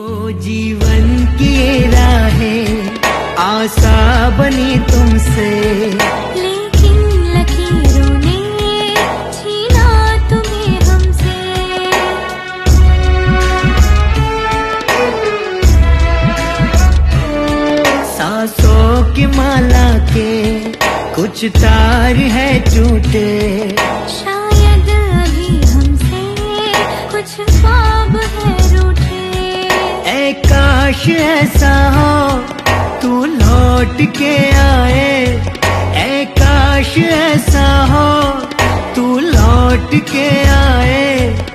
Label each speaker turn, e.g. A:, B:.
A: जीवन की राहें आशा बनी तुमसे,
B: लेकिन लकीरों ने छीना तुम्हें हमसे।
A: सांसों की माला के कुछ तार है टूटे,
B: शायद अभी हमसे कुछ ख्वाब है रूठे।
A: ऐ काश ऐसा हो तू लौट के आए, ऐ काश ऐसा हो तू लौट के आए।